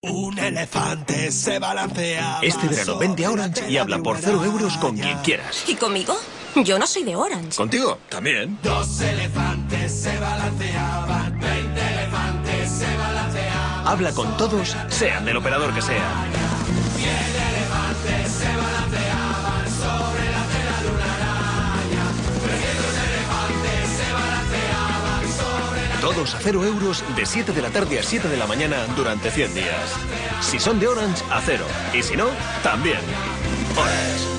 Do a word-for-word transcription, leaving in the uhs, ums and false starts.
Un elefante se balancea. Este verano vente a Orange y habla por cero euros con quien quieras. ¿Y conmigo? Yo no soy de Orange. ¿Contigo? También. Dos elefantes se balanceaban, veinte elefantes se balanceaban. Habla con todos, sean del operador que sea. Cien elefantes se balanceaban sobre la tela de una araña. Trescientos elefantes se balanceaban sobre la... Todos a cero euros de siete de la tarde a siete de la mañana durante cien días. Si son de Orange, a cero. Y si no, también. Orange.